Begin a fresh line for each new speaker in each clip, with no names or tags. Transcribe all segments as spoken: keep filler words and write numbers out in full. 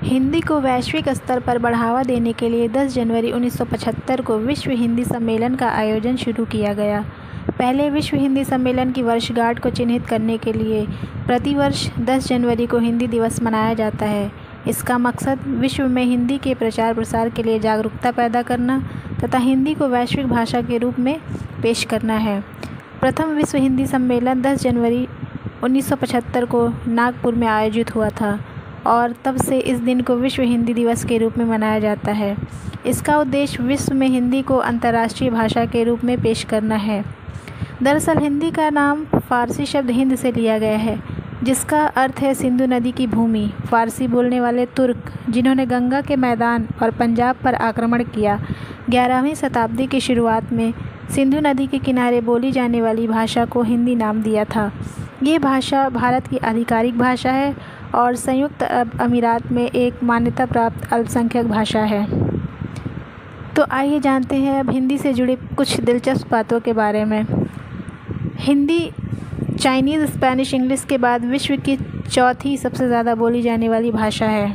हिंदी को वैश्विक स्तर पर बढ़ावा देने के लिए दस जनवरी उन्नीस सौ पचहत्तर को विश्व हिंदी सम्मेलन का आयोजन शुरू किया गया। पहले विश्व हिंदी सम्मेलन की वर्षगांठ को चिन्हित करने के लिए प्रतिवर्ष दस जनवरी को हिंदी दिवस मनाया जाता है। इसका मकसद विश्व में हिंदी के प्रचार प्रसार के लिए जागरूकता पैदा करना तथा हिंदी को वैश्विक भाषा के रूप में पेश करना है। प्रथम विश्व हिंदी सम्मेलन दस जनवरी उन्नीस सौ पचहत्तर को नागपुर में आयोजित हुआ था और तब से इस दिन को विश्व हिंदी दिवस के रूप में मनाया जाता है। इसका उद्देश्य विश्व में हिंदी को अंतर्राष्ट्रीय भाषा के रूप में पेश करना है। दरअसल हिंदी का नाम फ़ारसी शब्द हिंद से लिया गया है, जिसका अर्थ है सिंधु नदी की भूमि। फ़ारसी बोलने वाले तुर्क, जिन्होंने गंगा के मैदान और पंजाब पर आक्रमण किया, ग्यारहवीं शताब्दी की शुरुआत में सिंधु नदी के किनारे बोली जाने वाली भाषा को हिंदी नाम दिया था। ये भाषा भारत की आधिकारिक भाषा है और संयुक्त अरब अमीरात में एक मान्यता प्राप्त अल्पसंख्यक भाषा है। तो आइए जानते हैं अब हिंदी से जुड़ी कुछ दिलचस्प बातों के बारे में। हिंदी चाइनीज़, स्पेनिश, इंग्लिश के बाद विश्व की चौथी सबसे ज़्यादा बोली जाने वाली भाषा है।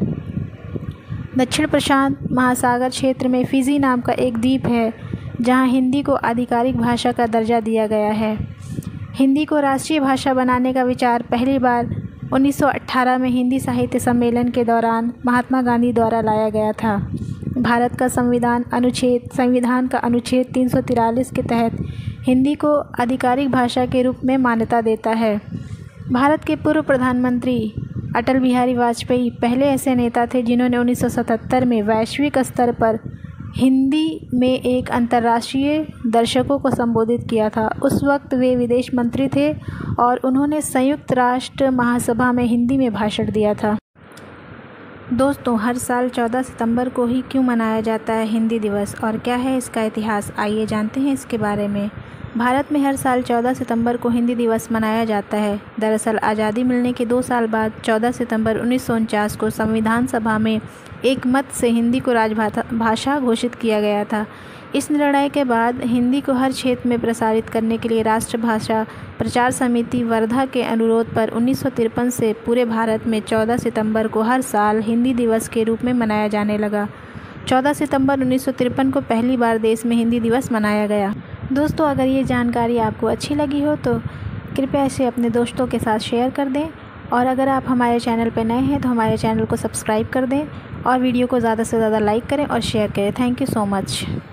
दक्षिण प्रशांत महासागर क्षेत्र में फिजी नाम का एक द्वीप है, जहां हिंदी को आधिकारिक भाषा का दर्जा दिया गया है। हिंदी को राष्ट्रीय भाषा बनाने का विचार पहली बार उन्नीस सौ अठारह में हिंदी साहित्य सम्मेलन के दौरान महात्मा गांधी द्वारा लाया गया था। भारत का संविधान अनुच्छेद संविधान का अनुच्छेद तीन सौ तिरालीस के तहत हिंदी को आधिकारिक भाषा के रूप में मान्यता देता है। भारत के पूर्व प्रधानमंत्री अटल बिहारी वाजपेयी पहले ऐसे नेता थे जिन्होंने उन्नीस सौ सतहत्तर में वैश्विक स्तर पर हिंदी में एक अंतर्राष्ट्रीय दर्शकों को संबोधित किया था। उस वक्त वे विदेश मंत्री थे और उन्होंने संयुक्त राष्ट्र महासभा में हिंदी में भाषण दिया था। दोस्तों, हर साल चौदह सितंबर को ही क्यों मनाया जाता है हिंदी दिवस और क्या है इसका इतिहास, आइए जानते हैं इसके बारे में। भारत में हर साल चौदह सितंबर को हिंदी दिवस मनाया जाता है। दरअसल आज़ादी मिलने के दो साल बाद चौदह सितंबर उन्नीस सौ उनचास को संविधान सभा में एक मत से हिंदी को राजभाषा घोषित किया गया था। इस निर्णय के बाद हिंदी को हर क्षेत्र में प्रसारित करने के लिए राष्ट्रभाषा प्रचार समिति वर्धा के अनुरोध पर उन्नीस सौ तिरपन से पूरे भारत में चौदह सितंबर को हर साल हिंदी दिवस के रूप में मनाया जाने लगा। चौदह सितंबर उन्नीस सौ तिरपन को पहली बार देश में हिंदी दिवस मनाया गया। दोस्तों, अगर ये जानकारी आपको अच्छी लगी हो तो कृपया इसे अपने दोस्तों के साथ शेयर कर दें और अगर आप हमारे चैनल पर नए हैं तो हमारे चैनल को सब्सक्राइब कर दें और वीडियो को ज़्यादा से ज़्यादा लाइक करें और शेयर करें। Thank you so much.